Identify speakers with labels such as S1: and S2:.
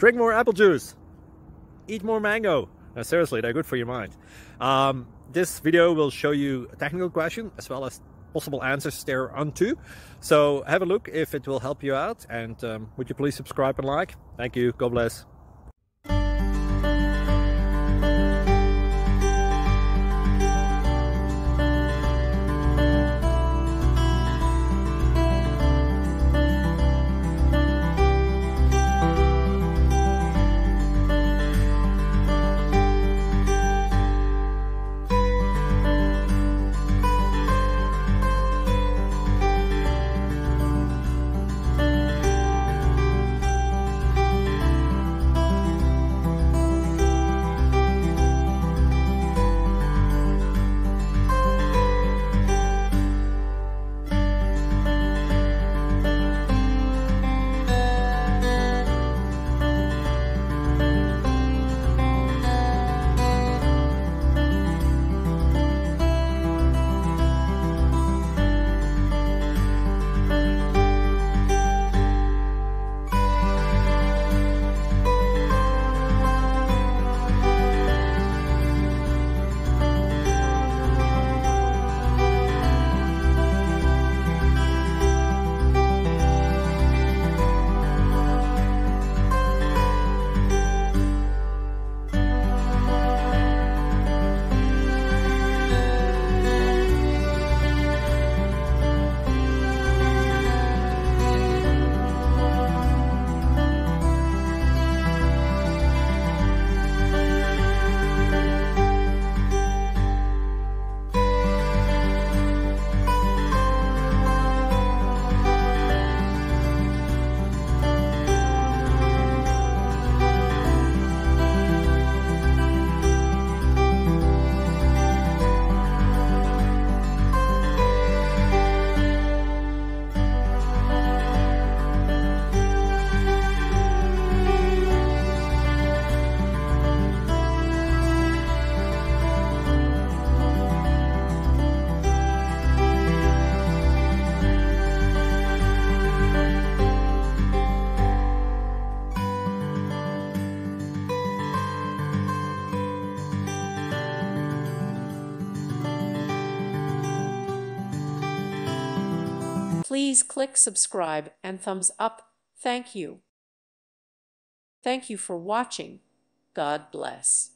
S1: drink more apple juice, eat more mango. No, seriously, they're good for your mind. This video will show you a technical question as well as possible answers thereunto. So have a look if it will help you out, and would you please subscribe and like? Thank you. God bless.
S2: Please click subscribe and thumbs up. Thank you. Thank you for watching. God bless.